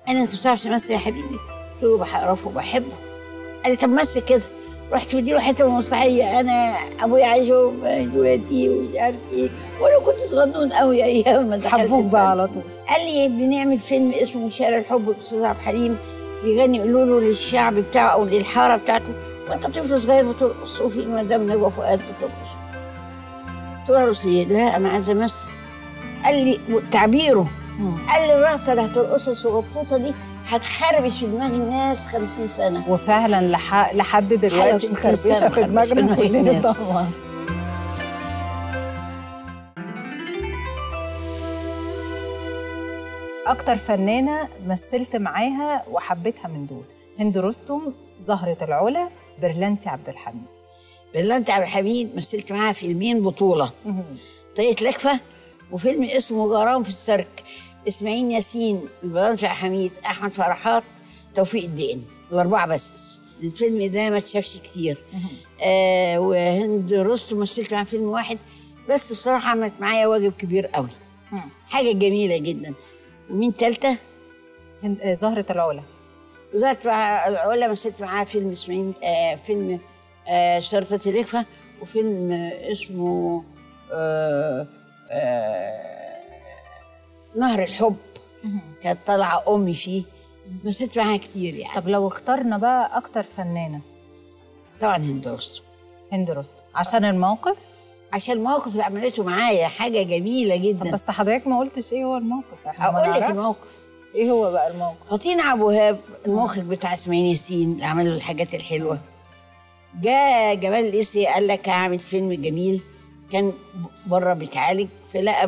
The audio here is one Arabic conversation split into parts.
انا انت بتعرف تمثل يا حبيبي؟ قلت له بعرفه وبحبه. قال لي طب مثل كده. رحت مديله حته من المسرحيه، انا ابويا عايش ويتيم ومش عارف ايه، وانا كنت صغنون قوي ايام ما دخلت حبوك بقى على طول. قال لي بنعمل فيلم اسمه شارع الحب الاستاذ عبد الحليم، بيغني يقولوا له للشعب بتاعه او للحاره بتاعته وانت طفل صغير بترقص، وفي مدام نجوى فؤاد بترقص. قلت له روسية، لا انا عايزه امثل. قال لي تعبيره، قال لي الرقصه اللي هترقصها الصغطوطه دي هتخربش في دماغ الناس 50 سنه. وفعلا لحد دلوقتي مخربشه في دماغنا كلنا طبعا. اكتر فنانه مثلت معاها وحبيتها من دول؟ هند رستم، زهرة العلا، برلانتي عبد الحميد. برلانتي عبد الحميد مثلت معاها فيلمين بطوله، طريقة لكفة وفيلم اسمه غرام في السيرك. اسماعيل ياسين، برلانتي عبد الحميد، احمد فرحات، توفيق الدقن، الاربعه بس. الفيلم ده ما اتشافش كتير. وهند رستم مثلت معاها فيلم واحد بس، بصراحه عملت معايا واجب كبير قوي. حاجه جميله جدا. ومين ثالثه؟ زهرة العلا. زهرة العلا مثلت معاها فيلم اسماعيل، فيلم شرطة لكفة، وفيلم اسمه نهر الحب، كانت طالعه امي فيه. مثلت معاها كتير يعني. طب لو اخترنا بقى اكتر فنانه؟ طبعا هند رستم. هند رستم عشان الموقف؟ عشان الموقف اللي عملته معايا حاجه جميله جدا. طب بس حضرتك ما قلتش ايه هو الموقف. اقول لك الموقف. ايه هو بقى الموقف؟ فطين عبد الوهاب المخرج بتاع اسماعيل ياسين اللي عمل له الحاجات الحلوه، جاء جمال القيسي قال لك هعمل فيلم جميل، كان بره بيتعالج، فلقى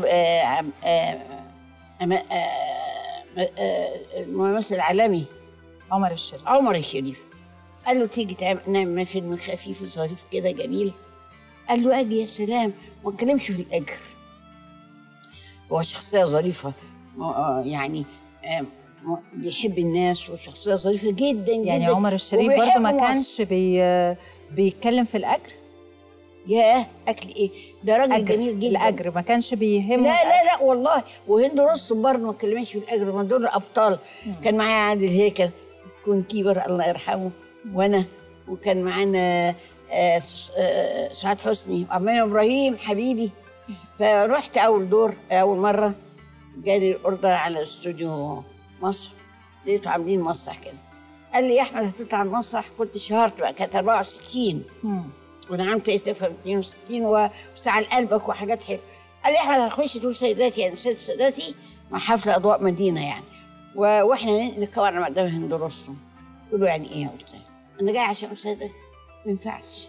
الممثل العالمي عمر الشريف قال له تيجي نعمل فيلم خفيف وظريف كده جميل. قال له اجي يا سلام، ما اتكلمش في الاجر، هو شخصيه ظريفه يعني بيحب الناس وشخصيه ظريفه جدا يعني جدا. عمر الشريف برضه ما كانش بيتكلم في الاجر؟ ياه اكل ايه ده، راجل جميل جدا. الاجر ما كانش بيهمه. لا والله. وهند رستم برضه ما اتكلمش في الاجر، ما دول ابطال. كان معايا عادل هيكل، كون كيبر الله يرحمه، وانا، وكان معانا سعاد حسني وعمان ابراهيم حبيبي. فرحت اول مره جالي الاوردر على استوديو مصر، لقيته عاملين مسرح كده. قال لي يا احمد هتطلع على المسرح. كنت شهرت بقى، كانت 64 ونعمت تفهم 62 وساعة لقلبك وحاجات حلوه. قال لي يا احمد هتخش تقول سيداتي، يعني سيد ساداتي مع حفل اضواء مدينه يعني، واحنا نتكون قدام هند رستم. قلت له يعني ايه؟ قلت له انا جاي عشان سيداتي، ما ينفعش.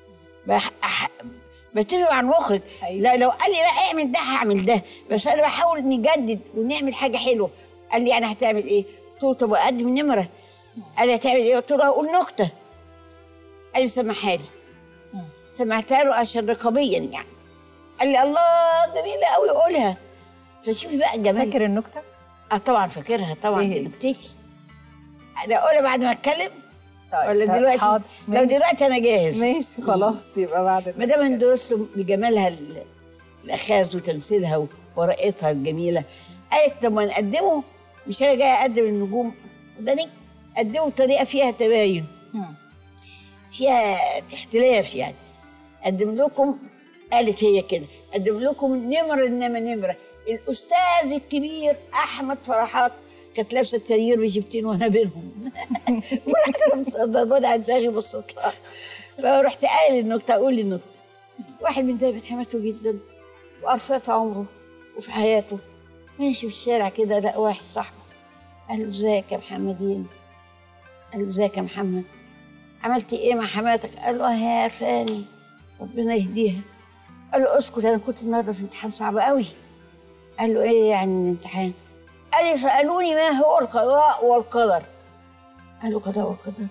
بتفق مع المخرج. أيوة. لا لو قال لي لا اعمل ده هعمل ده، بس انا بحاول نجدد ونعمل حاجه حلوه. قال لي يعني هتعمل ايه؟ قلت له طب اقدم نمره. قال لي هتعمل ايه؟ قلت له هقول نكته. قال لي سمعها لي. سمعتها له عشان رقابيا يعني. قال لي الله جميله قوي قولها. فشوفي بقى الجمال. فاكر النكته؟ طبعا فاكرها طبعا. إيه؟ نكتتي انا اقولها بعد ما اتكلم. طيب ولا دلوقتي؟ حاضر. لو دلوقتي انا جاهز. ماشي خلاص، يبقى بعد ما دام هند رستم بجمالها الاخاذ وتمثيلها ورقتها الجميله، قالت لما نقدمه مش انا جايه اقدم النجوم ده، نقدمه بطريقه فيها تباين، فيها اختلاف يعني. اقدم لكم، قالت هي كده، اقدم لكم نمره انما نمره الاستاذ الكبير احمد فرحات. كانت لابسه الترير بجبتين وانا بينهم ورحت ضربانه على دماغي بصيت لها. فرحت قايل النكته، اقول لي النكته. واحد من ده من حماته جدا وقرفاه في عمره وفي حياته، ماشي في الشارع كده، لقى واحد صاحبه قال له ازيك يا محمدين؟ قال له ازيك يا محمد، عملتي ايه مع حماتك؟ قال له هي عرفاني ربنا يهديها. قال له اسكت، انا كنت النهارده في امتحان صعب قوي. قال له ايه يعني الامتحان؟ قال لي سالوني ما هو القضاء والقدر. قال له قضاء والقدر؟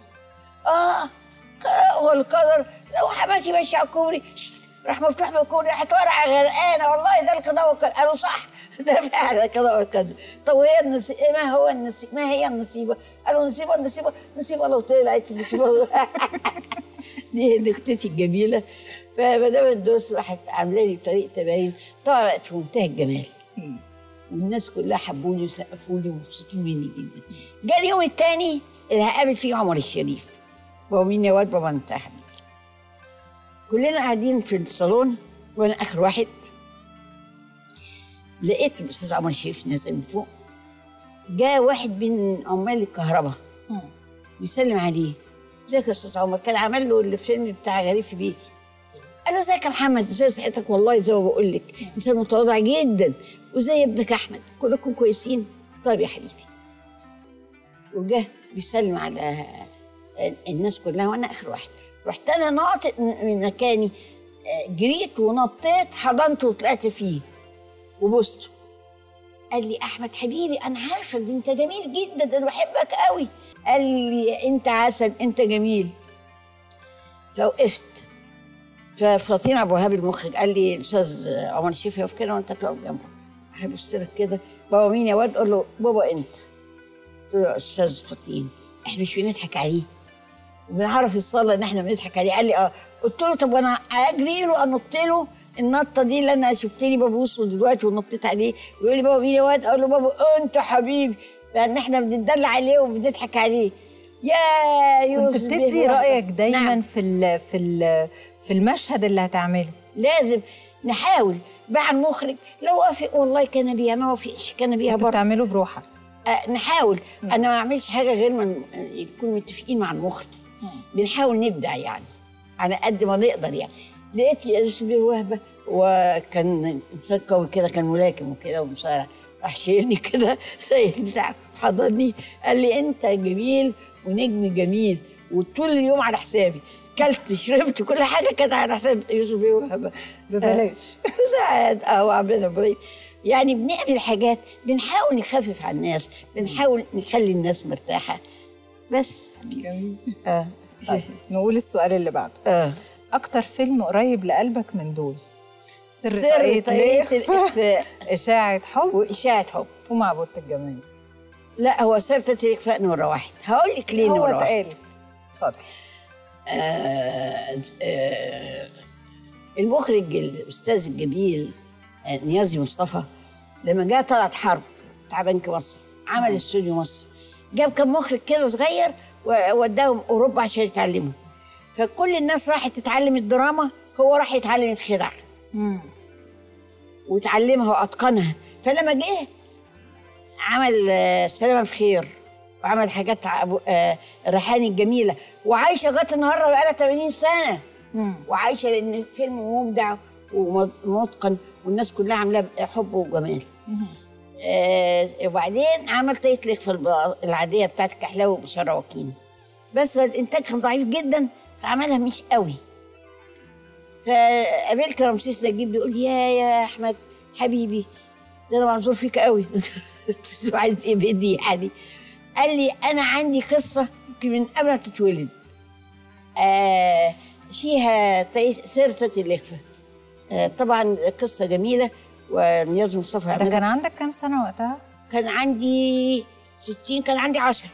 قضاء والقدر. لو حماتي ماشيه على الكوبري راح مفتوح بالكوبري راحت ورقه غرقانه، والله ده القضاء والقدر. قالوا صح، ده فعلا القضاء والقدر. طب وهي النصيبه ما هو النصيب؟ ما هي النصيبه؟ قالوا النصيبه لو طلعت النصيبه دي نكتتي الجميله. فما دام الدروس راحت عامله لي بطريقه تباين، طبعا بقت في منتهى الجمال. والناس كلها حبوني وسقفوا لي ومبسوطين مني جدا. جاء اليوم الثاني اللي هقابل فيه عمر الشريف، بابا مين يا واد، بابا انت يا حبيبي. كلنا قاعدين في الصالون وانا اخر واحد. لقيت الاستاذ عمر الشريف نازل من فوق، جاء واحد من عمال الكهرباء بيسلم عليه، ازيك يا استاذ عمر؟ كان عمل له الفيلم بتاع غريب في بيتي. قال له ازيك يا محمد، ازي صحتك؟ والله زي ما بقول لك انسان متواضع جدا، وزي ابنك احمد كلكم كويسين؟ طيب يا حبيبي. وجه بيسلم على الناس كلها وانا اخر واحد. رحت انا ناطط من مكاني، جريت ونطيت حضنته وطلعت فيه وبوسته. قال لي احمد حبيبي انا عارفك، ده انت جميل جدا، انا بحبك قوي. قال لي انت عسل، انت جميل. فوقفت، ففاطين ابو وهاب المخرج قال لي الاستاذ عمر الشريف يقف كده وانت تقف جنبه. هبص لك كده، بابا مين يا واد؟ قول له بابا انت. قلت له يا استاذ فاطين احنا مش بنضحك عليه وبنعرف الصاله ان احنا بنضحك عليه. قال لي اه. قلت له طب وانا اجري له انط له النطه دي اللي انا شفتني ببوسه دلوقتي ونطيت عليه، يقول لي بابا مين يا واد؟ اقول له بابا انت حبيبي، لان احنا بندلع عليه وبنضحك عليه. يا يوسف كنت بتدي رايك دايما نعم. في المشهد اللي هتعمله. لازم نحاول مع المخرج، لو وافق والله كان بيها، ما وافقش كان بيها برضه. بتعمله بروحك. نحاول. انا ما اعملش حاجه غير ما نكون متفقين مع المخرج. بنحاول نبدع يعني على قد ما نقدر يعني. لقيت يوسف بيه وهبه، وكان انسان قوي كده، كان ملاكم وكده ومصارع، راح شايلني كده زي بتاع، حضني قال لي انت جميل ونجم جميل وطول اليوم على حسابي. كلت شربت كل حاجه كانت على حساب يوسف بيه وهبه ببلاش. ساعات وعملنا بلاش. يعني بنعمل حاجات، بنحاول نخفف على الناس، بنحاول نخلي الناس مرتاحه بس. جميل. طيب نقول السؤال اللي بعده. اكتر فيلم قريب لقلبك من دول؟ سر طاقية الإخفاء، إشاعة حب، وإشاعة حب، ومعبودة الجمال. لا هو سر طاقية الإخفاء نمرة واحد. هقول لك ليه نمرة واحد. هو اتقال. اتفضل. المخرج الأستاذ الجميل نيازي مصطفى لما جاء طلعت حرب بتاع بنك مصر، عمل استوديو مصر، جاب كم مخرج كده صغير ووداهم أوروبا عشان يتعلموا. فكل الناس راحت تتعلم الدراما، هو راح يتعلم الخدع وتعلمها واتقنها. فلما جه عمل سلامة في خير، وعمل حاجات الريحاني الجميله، وعايشه لغايه النهارده بقالها 80 سنه وعايشه، لان فيلم مبدع ومتقن والناس كلها عاملاه حب وجمال. وبعدين عمل طاقية الإخفاء العاديه بتاعت كحلاوي وبشاره وكيم، بس الانتاج كان ضعيف جدا فعملها مش قوي. فقابلت رمسيس نجيب بيقول لي يا احمد حبيبي ده انا معذور فيك قوي. عايز ايه بدي يعني؟ قال لي انا عندي قصه يمكن من قبل ما تتولد، فيها سر طاقية الإخفاء. طبعا قصه جميله ونياز مصطفى. ده كان عندك كام سنه وقتها؟ كان عندي 60، كان عندي 10.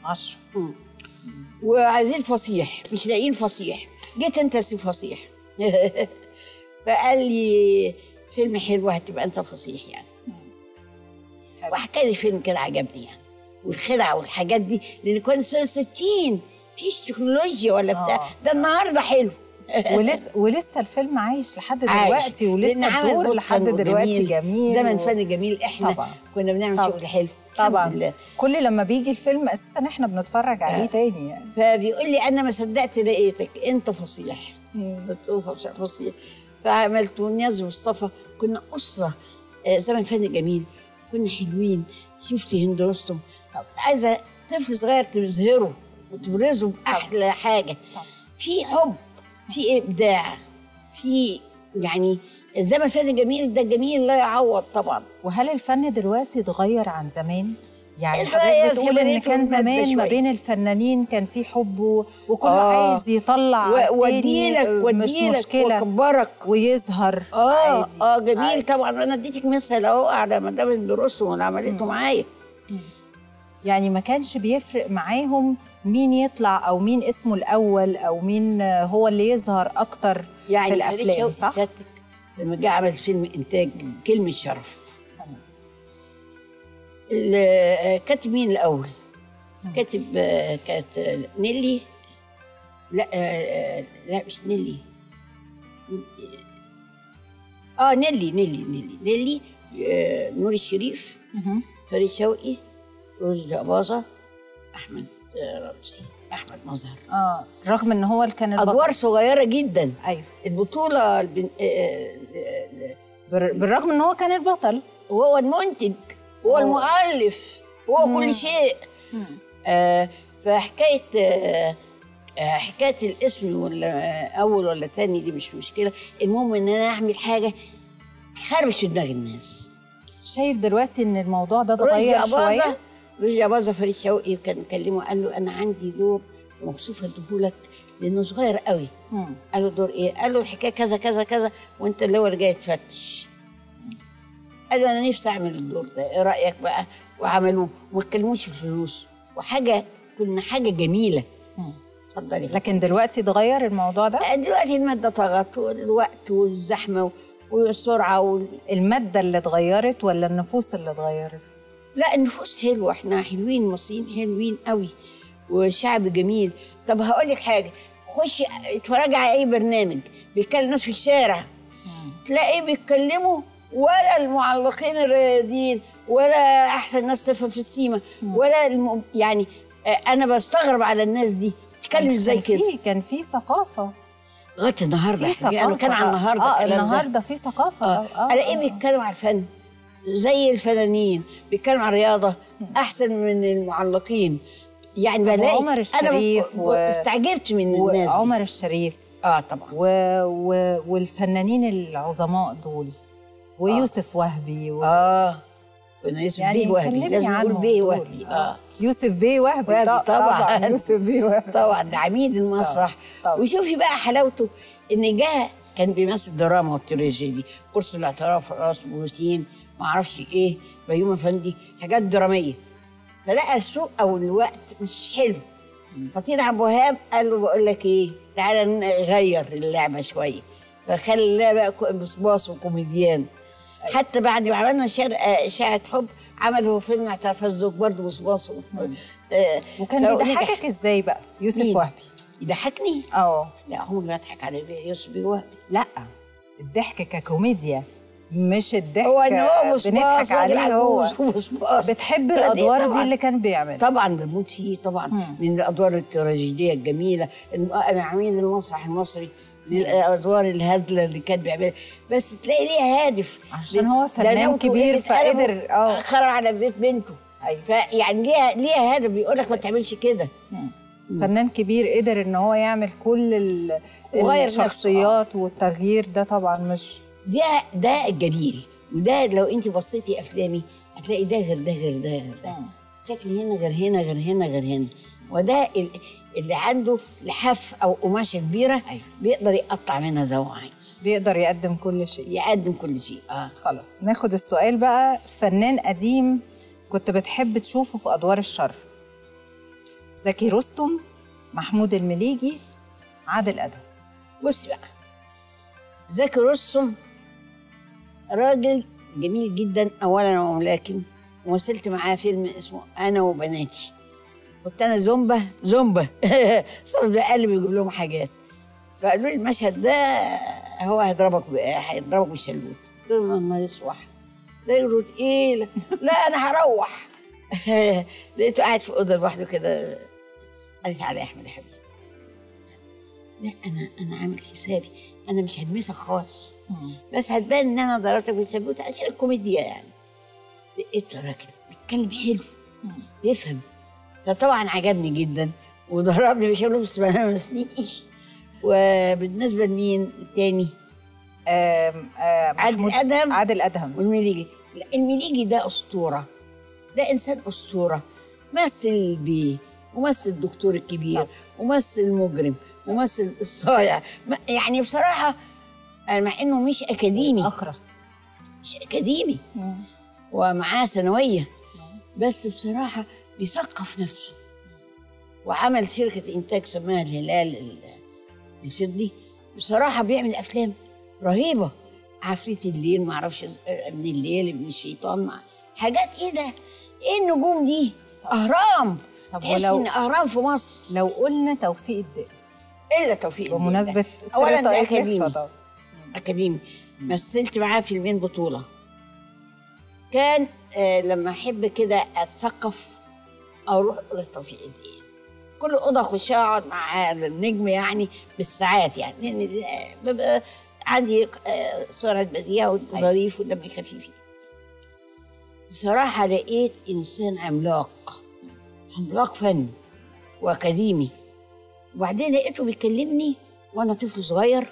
وعايزين فصيح مش لاقيين فصيح، جيت انت سي فصيح. فقال لي فيلم حلو هتبقى انت فصيح يعني. وحكى لي فيلم كده عجبني يعني، والخدعه والحاجات دي، لان كان سنه 60 مفيش تكنولوجيا ولا بتاع، ده النهارده حلو. ولسه الفيلم عايش لحد دلوقتي، ولسه الدور لحد دلوقتي جميل. زمن فن جميل. احنا طبعا كنا بنعمل شغل حلو طبعا. كل لما بيجي الفيلم اساسا احنا بنتفرج عليه تاني يعني. فبيقول لي انا ما صدقت لقيتك انت فصيح. فصيح. فعملت ونياز مصطفى، كنا اسره زمن فن جميل، كنا حلوين. شفتي هند رستم، عايزه طفل صغير تظهره وتبرزه باحلى حاجه. في حب، في ابداع، في يعني زمن الفن جميل، ده جميل لا يعوض طبعا. وهل الفن دلوقتي اتغير عن زمان؟ يعني حضرتك بتقول ان كان زمان ما بين الفنانين كان في حب وكل عايز يطلع مش مشكله وكبرك ويظهر عادي. جميل عادي. طبعا. انا اديتك مثل اهو على مدام الدروسهم واللي عملته معايا. يعني ما كانش بيفرق معاهم مين يطلع او مين اسمه الاول او مين هو اللي يظهر اكتر يعني في الافلام، صح؟ سيادتك لما جه عمل فيلم انتاج كلمه شرف، كاتب مين الاول؟ كاتب كانت نيلي. لا لا مش نيلي. نيلي نور الشريف، فريد شوقي، رشدي أباظة، أحمد رمزي، أحمد مظهر. رغم إن هو اللي كان أدوار صغيرة جدا. أيوه. البطولة بالرغم إن هو كان البطل، وهو المنتج، وهو المؤلف، وهو كل شيء. فحكاية حكاية الاسم ولا أول ولا تاني دي مش مشكلة، المهم إن أنا أعمل حاجة خربش في دماغ الناس. شايف دلوقتي إن الموضوع ده اتغير شوية؟ رشدي أباظة فريد شوقي كان مكلمه قال له أنا عندي دور مكسوف أديهولك لأنه صغير قوي. قال له دور إيه؟ قال له الحكاية كذا كذا كذا وأنت اللي هو اللي جاي تفتش. قال له أنا نفسي أعمل الدور ده، إيه رأيك بقى؟ وعملوه وما اتكلموش في الفلوس وحاجة، كنا حاجة جميلة. اتفضلي. لكن دلوقتي اتغير الموضوع ده؟ دلوقتي المادة طغت والوقت والزحمة والسرعة المادة اللي اتغيرت ولا النفوس اللي اتغيرت؟ لا النفوس حلوة، احنا حلوين، المصريين حلوين قوي وشعب جميل. طب هقول لك حاجة، خشي اتفرجي على أي برنامج بيتكلم ناس في الشارع تلاقي بيتكلموا ولا المعلقين الرياضيين ولا أحسن ناس تفهم في السيما ولا يعني أنا بستغرب على الناس دي بتتكلم ازاي كده. كان في ثقافة لغايه النهارده، يعني كان على النهارده النهارده في ثقافة. الاقيه بيتكلم على الفن زي الفنانين، بيتكلم عن الرياضه احسن من المعلقين. يعني بلاقي عمر الشريف استعجبت من الناس دي. عمر الشريف طبعا والفنانين العظماء دول ويوسف وهبي كنا يوسف بيه وهبي، لازم نقول بيه وهبي. يوسف بيه وهبي طبعا يوسف بيه وهبي طبعا، ده عميد المسرح. وشوفي بقى حلاوته ان كان بيمثل دراما والتراجيدي، قرص الاعتراف، راس بروسين، ما اعرفش ايه، بيوم افندي، حاجات دراميه. فلقى السوق او الوقت مش حلو. فطير عبد الوهاب قال له بقول لك ايه، تعالى نغير اللعبه شويه، فخلى بقى بصباص وكوميديان. حتى بعد ما عملنا إشاعة حب عملوا فيلم اعتراف الزوج برضه بصباص. وكان بيضحكك ازاي بقى يوسف وهبي؟ يضحكني؟ لا هو اللي بيضحك على يوسف وهبي. لا الضحك ككوميديا مش الضحك هو ان هو بنضحك عليه. هو بتحب الادوار دي اللي كان بيعمل؟ طبعا بموت فيه طبعا. من الادوار التراجيديه الجميله، عميد المسرح المصري، للادوار الهزله اللي كان بيعملها، بس تلاقي ليها هادف عشان هو فنان كبير فقدر خرج على بيت بنته. فيعني ليها هدف، بيقول لك ما تعملش كده. فنان كبير قدر ان هو يعمل كل الشخصيات والتغيير ده طبعا مش ده الجميل. وده لو انت بصيتي افلامي هتلاقي ده غير ده غير ده غير ده، شكل هنا غير هنا غير هنا غير هنا. وده اللي عنده لحاف او قماشه كبيره بيقدر يقطع منها زي ما عايز، بيقدر يقدم كل شيء. خلاص ناخد السؤال بقى. فنان قديم كنت بتحب تشوفه في ادوار الشر؟ زكي رستم، محمود المليجي، عادل ادهم. بصي بقى، زكي رستم راجل جميل جدا اولا وملاكم، ومثلت معاه فيلم اسمه انا وبناتي، كنت انا زومبا صار بقلب يجيب لهم حاجات، فقالوا لي المشهد ده هو هيضربك بالشلوت. قلت لهم ما يصوح ده يقولوا ايه، لا انا هروح. لقيته قاعد في اوضه لوحده كده، قالت تعالى يا احمد يا حبيبي، لا انا عامل حسابي، انا مش هلمسك خالص، بس هتبان ان انا ضربتك بالشلوت عشان الكوميديا يعني. لقيت راجل بيتكلم حلو بيفهم، فطبعا عجبني جدا وضربني بالشلوت بس ما لمسنيش. وبالنسبه لمين التاني؟ عادل ادهم والمليجي. المليجي ده اسطوره، ده انسان اسطوره، مثل بيه ومثل الدكتور الكبير ومثل المجرم ومثل الصايع. يعني بصراحه مع انه مش اكاديمي، اخرس مش اكاديمي ومعاه ثانويه، بس بصراحه بيثقف نفسه وعمل شركه انتاج سماها الهلال الفضي. بصراحه بيعمل افلام رهيبه، عفريت الليل، ما اعرفش من الليل، ابن الشيطان، حاجات ايه ايه النجوم دي؟ اهرام. طب تحس ان اهرام في مصر. لو قلنا توفيق الدقن الا توفيق الدقن بمناسبه اولا ده طاقية اكاديمي. لخفة. اكاديمي. مثلت معاه فيلمين بطوله. كان لما احب كده اتثقف اروح لتوفيق الدقن. كل اوضه اخشها اقعد مع النجم يعني بالساعات يعني، لان ببقى عندي سرعه بديهه وظريف ودمي خفيف. بصراحه لقيت انسان عملاق، عملاق فن واكاديمي. وبعدين لقيته بيكلمني وانا طفل صغير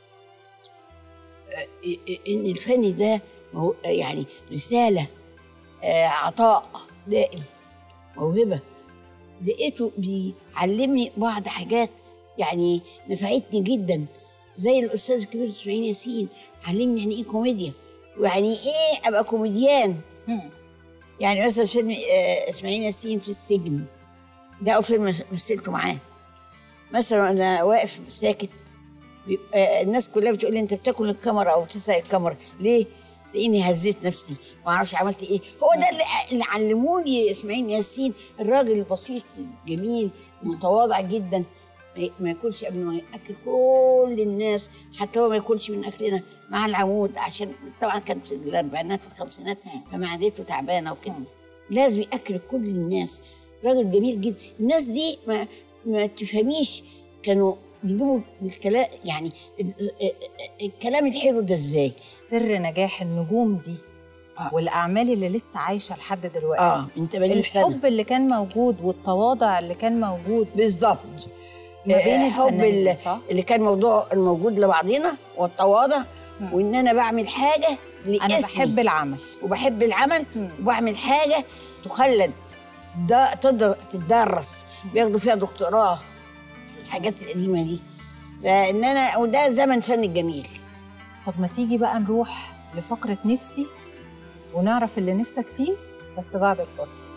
ان الفن ده يعني رساله، عطاء دائم، موهبه. لقيته بيعلمني بعض حاجات يعني نفعتني جدا، زي الاستاذ الكبير اسماعيل ياسين علمني يعني ايه كوميديا ويعني ايه ابقى كوميديان. يعني مثلا فيلم اسماعيل ياسين في السجن ده اول فيلم مثلته معاه. مثلا انا واقف ساكت، الناس كلها بتقول لي انت بتاكل الكاميرا او بتسرق الكاميرا ليه؟ لاني هزيت نفسي ما اعرفش عملت ايه. هو ده اللي علموني اسماعيل ياسين، الراجل البسيط الجميل المتواضع جدا، ما ياكلش قبل ما ياكل كل الناس، حتى هو ما ياكلش من اكلنا مع العمود، عشان طبعا كان في الاربعينات والخمسينات فمعدته تعبانه وكده، لازم ياكل كل الناس. راجل جميل جدا. الناس دي ما تفهميش كانوا بيجيبوا الكلام يعني الكلام الحلو ده ازاي. سر نجاح النجوم دي والاعمال اللي لسه عايشه لحد دلوقتي من 80 سنه، الحب اللي كان موجود والتواضع اللي كان موجود بالظبط، ما بين الحب اللي كان موجود لبعضنا والتواضع، وان انا بعمل حاجه لاسمي. انا بحب العمل وبحب العمل وبعمل حاجه تخلد تدرس، بياخدوا فيها دكتوراه الحاجات القديمه دي. فان انا وده زمن فن الجميل. طب ما تيجي بقى نروح لفقره نفسي ونعرف اللي نفسك فيه بس بعد الفاصل.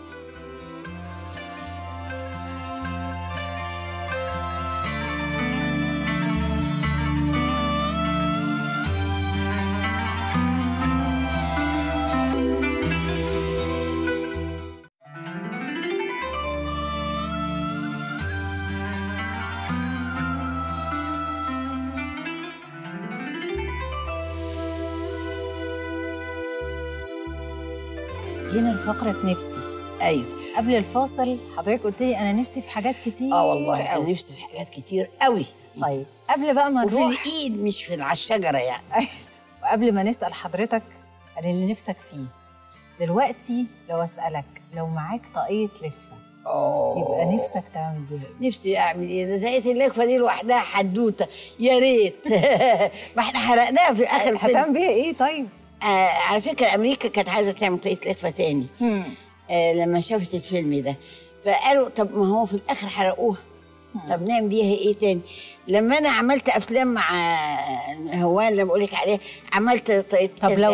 جينا لفقرة نفسي. ايوه. قبل الفاصل حضرتك قلت لي انا نفسي في حاجات كتير. والله انا نفسي في حاجات كتير قوي. طيب قبل بقى ما نروح وفي الايد مش على الشجره يعني. وقبل ما نسال حضرتك عن اللي نفسك فيه دلوقتي، لو اسالك لو معاك طاقية لخفة يبقى نفسك تعمل بيها؟ نفسي اعمل ايه؟ ده طاقية اللخفة دي لوحدها حدوته، يا ريت. ما احنا حرقناها في اخر الفيلم. هتعمل بيها ايه طيب؟ على فكره امريكا كانت عايزه تعمل طاقية لخفة تاني. لما شافت الفيلم ده فقالوا طب ما هو في الاخر حرقوها، طب نعمل بيها ايه تاني؟ لما انا عملت افلام مع هوان اللي بقول لك عليه، عملت طاقية. طب لو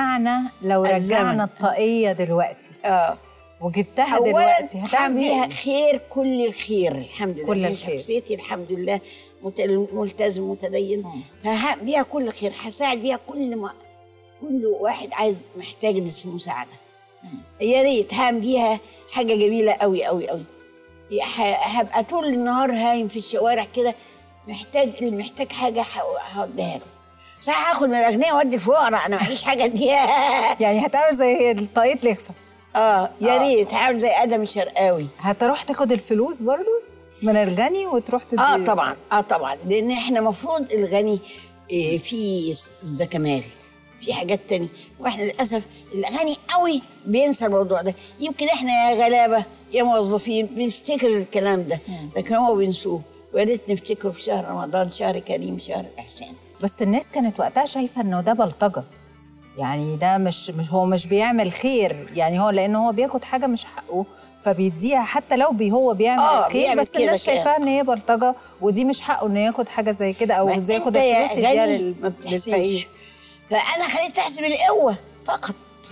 رجعنا الطاقية دلوقتي وجبتها دلوقتي هتعمل بيها خير، كل الخير الحمد لله، كل الخير. شخصيتي الحمد لله ملتزم متدين، فهعمل بيها كل الخير، هساعد بيها كل واحد عايز محتاج في مساعده. يا ريت هعمل بيها حاجه جميله قوي قوي قوي. هبقى طول النهار هايم في الشوارع كده، اللي محتاج حاجه هوديها له. صح، هاخد من الاغنياء وادي الفقراء، انا معيش حاجه اديها. يعني هتعمل زي طاقية لخفة. يا ريت هعمل زي ادم الشرقاوي. هتروح تاخد الفلوس برضو من الغني وتروح تدي؟ طبعا لان احنا المفروض الغني في الزكمال، في حاجات تانية، واحنا للاسف الغني قوي بينسى الموضوع ده. يمكن احنا يا غلابه يا موظفين بنفتكر الكلام ده، لكن هو بينسوه. ويا ريت نفتكره في شهر رمضان، شهر كريم، شهر الاحسان. بس الناس كانت وقتها شايفه انه ده بلطجه، يعني ده مش هو مش بيعمل خير، يعني هو لانه هو بياخد حاجه مش حقه فبيديها، حتى لو هو بيعمل خير، بس الناس شايفاها ان هي بلطجه ودي مش حقه انه ياخد حاجه زي كده، او زي ياخد الفلوس يديها للفقير. فانا خليت تحسب القوه فقط.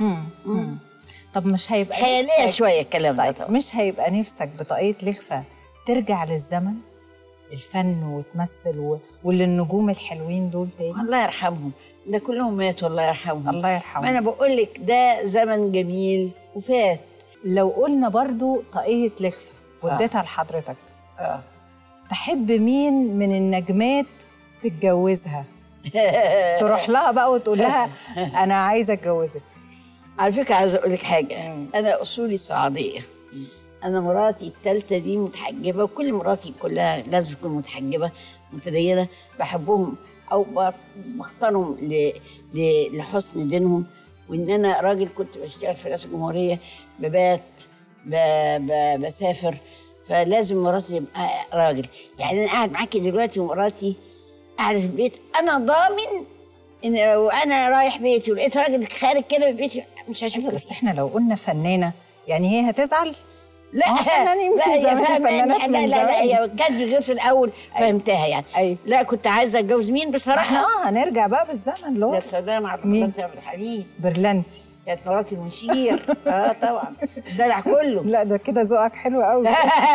طب مش هيبقى خياليه شويه الكلام ده؟ طيب مش هيبقى نفسك بطاقية لخفة ترجع للزمن الفن وتمثل وللنجوم الحلوين دول تاني؟ الله يرحمهم، ده كلهم ماتوا الله يرحمهم. الله يرحمهم. انا بقول لك ده زمن جميل وفات، لو قلنا برضو طاقية لخفة وديتها لحضرتك، تحب مين من النجمات تتجوزها؟ تروح لها بقى وتقول لها انا عايزه اتجوزك. على فكره عايزه اقول لك حاجه، انا اصولي صعيديه. انا مراتي الثالثه دي متحجبه، وكل مراتي كلها لازم تكون متحجبه متدينه، بحبهم او بختارهم لحسن دينهم. وان انا راجل كنت بشتغل في رئاسه الجمهوريه، ببات بسافر، فلازم مراتي يبقى راجل. يعني انا قاعد معاكي دلوقتي ومراتي قاعده في البيت، انا ضامن ان لو انا رايح بيتي ولقيت راجل خارج كده من بيتي مش هشوفه. بس احنا لو قلنا فنانه يعني هي هتزعل؟ لا فنانين لا يا فنانات لا لا لا هي كانت غير في الاول فهمتها يعني. أيوة. لا كنت عايزه اتجوز مين بصراحه؟ احنا هنرجع بقى بالزمن لو يا سلام على برلانتي عبد الحميد. برلانتي كانت مراتي المشير. طبعا الدلع كله. لا ده كده ذوقك حلو قوي.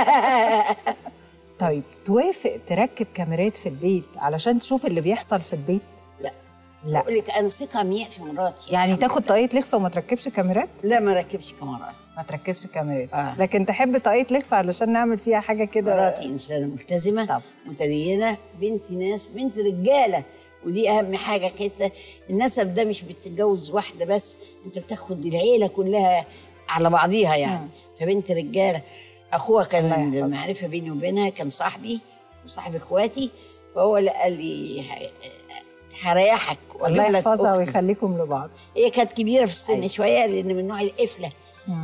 طيب توافق تركب كاميرات في البيت علشان تشوف اللي بيحصل في البيت؟ لا بقول لك انا ثقه 100 في مراتي. يعني تاخد طاقية لخفة وما تركبش كاميرات؟ لا ما ركبش كاميرات. ما تركبش كاميرات. لكن تحب طاقية لخفة علشان نعمل فيها حاجه كده. مراتي انسانه ملتزمه متدينه، بنت ناس، بنت رجاله، ودي اهم حاجه كده. النسب ده مش بتتجوز واحده بس، انت بتاخد العيله كلها على بعضيها يعني. فبنت رجاله. اخوها كان المعرفه بيني وبينها، كان صاحبي وصاحب اخواتي، فهو اللي قال لي هريحك الله يحفظها ويخليكم لبعض. هي كانت كبيره في السن شويه لان من نوع القفله.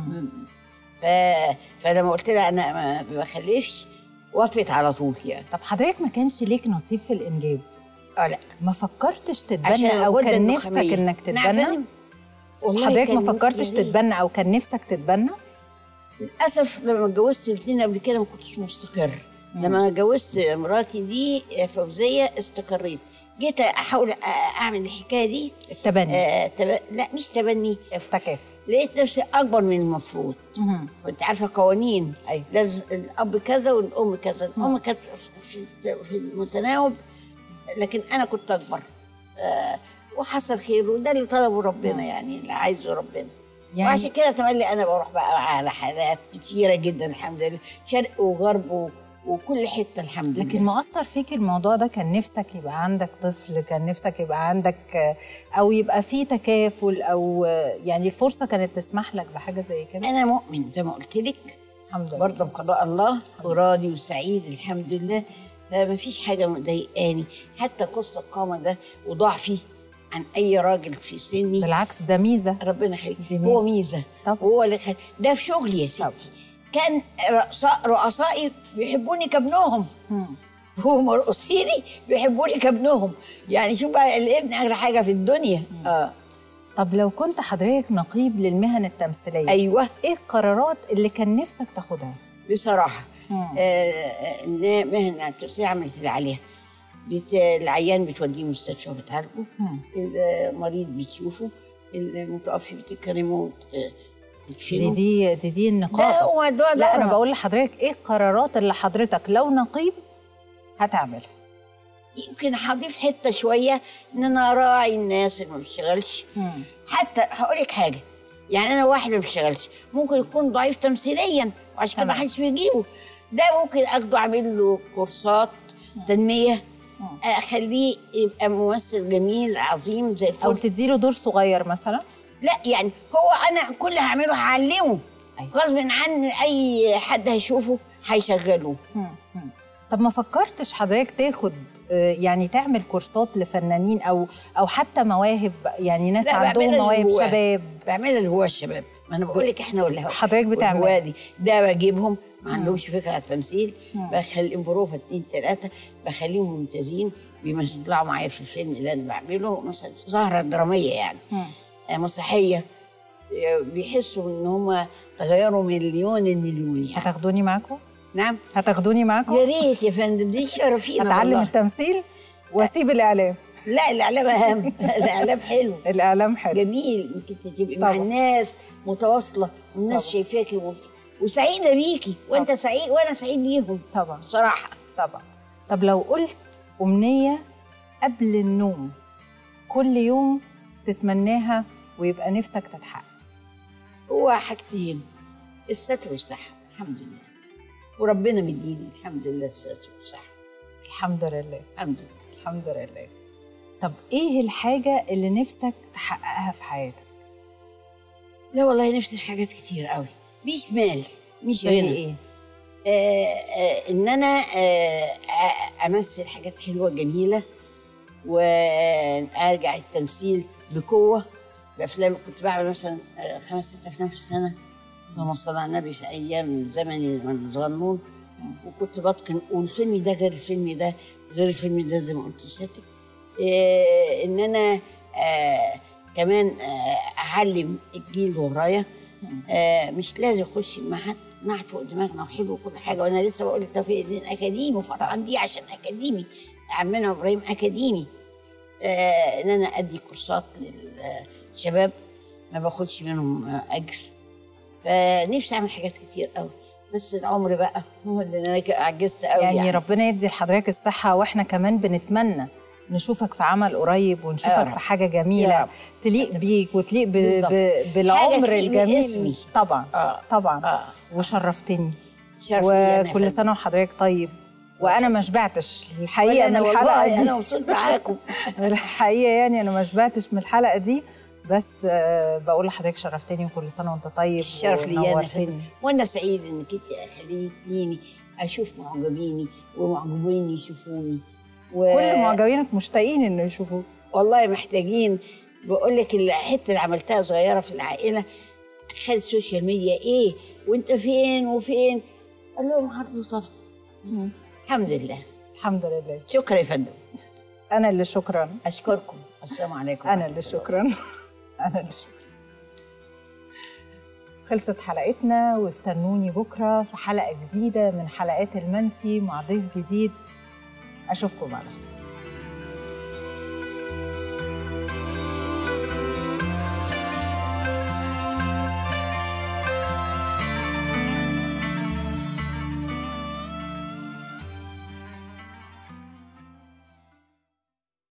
فلما قلت لها انا ما بخلفش وافقت على طول يعني. طب حضرتك ما كانش ليك نصيب في الانجاب؟ لا. ما فكرتش تتبنى او كان نفسك انك تتبنى؟ حضرتك ما فكرتش تتبنى او كان نفسك تتبنى؟ للاسف لما اتجوزت الاثنين قبل كده ما كنتش مستقر. لما اتجوزت مراتي دي فوزيه استقريت. جيت احاول اعمل الحكايه دي التبني. لا مش تبني، تكافل. لقيت نفسي اكبر من المفروض. كنت عارفه قوانين. أيوة. لازم الاب كذا والام كذا. الام كانت في المتناوب، لكن انا كنت اكبر. وحصل خير، وده اللي طلبه ربنا يعني، اللي عايزه ربنا يعني. وعشان كده تملي انا بروح بقى على رحلات كتيره جدا الحمد لله، شرق وغرب وكل حته الحمد لله. لكن مؤثر فيك الموضوع ده؟ كان نفسك يبقى عندك طفل؟ كان نفسك يبقى عندك او يبقى في تكافل، او يعني الفرصه كانت تسمح لك بحاجه زي كده؟ انا مؤمن زي ما قلت لك الحمد لله برضه بقضاء الله، وراضي وسعيد الحمد لله. ما فيش حاجه مضايقاني، حتى قص القامه ده وضعفي عن اي راجل في سني. بالعكس ده ميزه، ربنا يخليك. هو ميزه. هو اللي ده في شغلي يا ستي. كان رؤسائي بيحبوني كابنهم، هو مرقصيني بيحبوني كابنهم. يعني شوف بقى الابن اغلى حاجه في الدنيا. طب لو كنت حضرتك نقيب للمهن التمثيليه، ايوه، ايه القرارات اللي كان نفسك تاخدها؟ بصراحه مهنه التمثيليه عملت اللي عليها. العيان بتوديه مستشفى وبتعالجه، المريض بتشوفه، المتوفي بتكرمه دي النقابه. لا انا بقول لحضرتك ايه القرارات اللي حضرتك لو نقيب هتعملها؟ يمكن هضيف حته شويه ان انا اراعي الناس اللي ما بتشتغلش. حتى هقول لك حاجه، يعني انا واحد ما بيشتغلش ممكن يكون ضعيف تمثيليا وعشان كده ما حدش بيجيبه، ده ممكن اخده اعمل له كورسات تنميه، اخليه يبقى ممثل جميل عظيم زي الفل. او تديله دور صغير مثلا؟ لا يعني هو انا كل اللي هعمله هعلمه. غصب عن اي حد هيشوفه هيشغله. طب ما فكرتش حضرتك تاخد يعني تعمل كورسات لفنانين او حتى مواهب، يعني ناس عندهم مواهب شباب؟ بعملها اللي هو الشباب. ما انا بقول لك احنا ولا حضرتك بتعمل ده بجيبهم ما عندهمش فكره على التمثيل، بخليهم بروفه 2 3 بخليهم ممتازين، بيطلعوا معايا في الفيلم اللي انا بعمله مثلا ظاهره دراميه يعني مسرحيه، بيحسوا ان هم تغيروا مليون المليون يعني. هتاخدوني معاكم؟ نعم هتاخدوني معاكم؟ يا ريت يا فندم، دي شرفينا. اتعلم التمثيل واسيب الاعلام. لا الاعلام اهم. الاعلام حلو. الاعلام حلو جميل انك تبقي مع الناس متواصله والناس شايفاكي وسعيده بيكي، وانت سعيد وانا سعيد بيهم طبعا بصراحه. طبعا. طب لو قلت امنيه قبل النوم كل يوم تتمناها ويبقى نفسك تتحقق؟ هو حاجتين، الستر والصحه الحمد لله، وربنا مديني الحمد لله الستر والصحه. الحمد لله. الحمد لله. الحمد لله. طب ايه الحاجه اللي نفسك تحققها في حياتك؟ لا والله نفسي في حاجات كتير قوي، مش مال، مش زي غنى. ايه؟ ان انا امثل حاجات حلوه جميله، وارجع التمثيل بقوه بافلام. كنت بعمل مثلا 5 6 افلام في السنه، اللهم صل على النبي، في ايام زمني وانا صغنون. وكنت بتقن اقول فيلمي ده غير الفيلم ده غير الفيلم ده، زي ما قلت لسيادتك. ان انا كمان اعلم الجيل اللي ورايا. مش لازم اخش معهد فوق دماغنا وحلو وكل حاجه، وانا لسه بقول لك توفيق الدين اكاديمي، وفرحان بيه عشان اكاديمي، عمنا ابراهيم اكاديمي. ان انا ادي كورسات للشباب ما باخدش منهم اجر. فنفسي اعمل حاجات كتير قوي، بس العمر بقى هو اللي انا عجزت قوي. يعني ربنا يدي لحضرتك الصحه، واحنا كمان بنتمنى نشوفك في عمل قريب، ونشوفك في حاجه جميله تليق بيك وتليق بالعمر الجميل. اسمي. طبعا. طبعا. وشرفتني. شرف وكل سنه وحضرتك طيب. وانا ما شبعتش الحقيقه من الحلقه دي. انا مبسوط معاكم الحقيقه، يعني انا ما شبعتش من الحلقه دي، بس بقول لحضرتك شرفتني، وكل سنه وانت طيب. الشرف لي انا، وانا سعيد انك انت خليتيني اشوف معجبيني ومعجبين يشوفوني. كل معجبينك مشتاقين انه يشوفوك والله، محتاجين. بقول لك الحته اللي عملتها صغيره في العائله، خد السوشيال ميديا ايه وانت فين وفين، قال لهم عرضوا طلب. الحمد لله. الحمد لله. شكرا يا فندم. انا اللي شكرا. اشكركم. السلام عليكم. انا اللي شكرا. انا اللي شكرا. خلصت حلقتنا، واستنوني بكره في حلقه جديده من حلقات المنسي مع ضيف جديد. اشوفكم على خير.